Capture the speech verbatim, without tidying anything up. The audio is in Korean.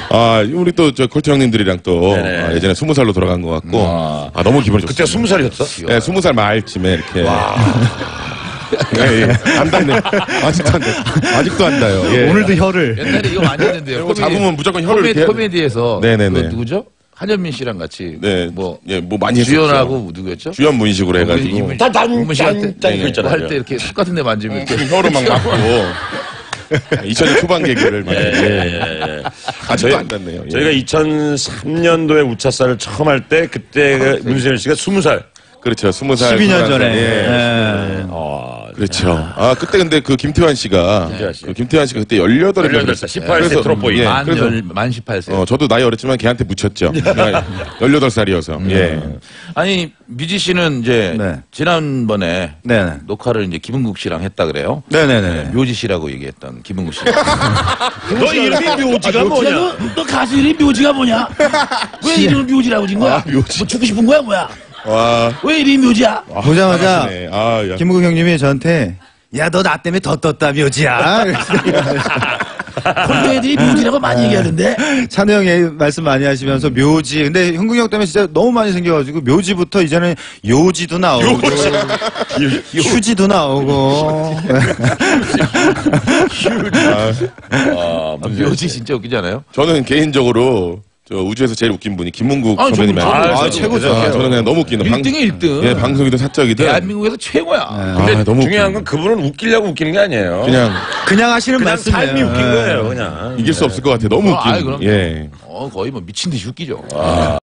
아, 우리 또 저 콜트 형님들이랑 또 아, 예전에 스무 살로 돌아간 것 같고 아, 아 너무 기분이 좋습니다. 그때 스무 살이었어? 네, 스무 살 말쯤에 이렇게. 와. 예, 예. 안 닿네. 아직도 안 닿. 아직도 안 닿아요. 예. 오늘도 혀를. 옛날에 이거 많이 했는데요. 이거 잡으면 무조건 혀를 코메디, 이렇게. 코미디에서 네네네. 그 누구죠? 한현민 씨랑 같이 네, 뭐, 예, 뭐 많이 했었죠. 주연하고 누구였죠? 주연 문식으로 해가지고 딴딴딴딴 그 있잖아요. 할 때 이렇게 쑥 같은 데 만지면 이렇게 혀로 막 맞고 이천 년 초반 개그를 많이 예, 했는데 예, 예. 아직도 저희- 안 닿네요. 예. 저희가 이천삼 년도에 우차사를 처음 할 때 그때 그 문세윤 씨가 스무 살. 그렇죠. 스무 살. 십이 년 전에. 예. 예. 어, 그렇죠. 아, 그때 근데 그 김태환 씨가, 김태환 씨. 그 김태환 씨가 그때 열여덟에 열여덟 살, 십팔 세 트롯보이. 예, 만, 그래서, 열, 만 십팔 세. 어, 저도 나이 어렸지만 걔한테 묻혔죠. 열여덟 살이어서. 예. 아니, 뮤지 씨는 이제 네. 지난번에 네네. 녹화를 이제 김은국 씨랑 했다 그래요. 네네네. 묘지 씨라고 얘기했던 김은국 씨. 너 이름이 묘지가 뭐냐? 너, 너 가수 이름이 묘지가 뭐냐? 왜 이름을 묘지라고 진 거야? 뭐 죽고 싶은 거야 뭐야? 와. 왜 이름이 묘지야? 아, 보자마자 잘하시네. 아, 야. 김국영 형님이 저한테 야, 너 나 때문에 더 떴다, 묘지야. 콘도 애들이 묘지라고 많이 얘기하는데 찬우 형이 말씀 많이 하시면서 묘지. 근데 형국이 형 때문에 진짜 너무 많이 생겨가지고 묘지부터 이제는 요지도 나오고 휴지도 나오고. 아, 아, 묘지 진짜 웃기잖아요. 저는 개인적으로 저 우주에서 제일 웃긴 분이 김문국 아, 선배님. 저도 아니에요. 아, 아, 최고죠. 아, 저는 그냥 너무 웃기는 일 등에 일 등. 예, 방송이든 사적이든. 대한민국에서 최고야. 근데 아, 너무 중요한 웃기네. 건 그분은 웃기려고 웃기는 게 아니에요. 그냥 그냥 하시는 그냥 말씀이에요. 삶이 웃긴 거예요, 그냥. 이길 수 없을 것 같아요. 너무 어, 웃긴. 아이, 그럼. 예. 어, 거의 뭐 미친 듯이 웃기죠.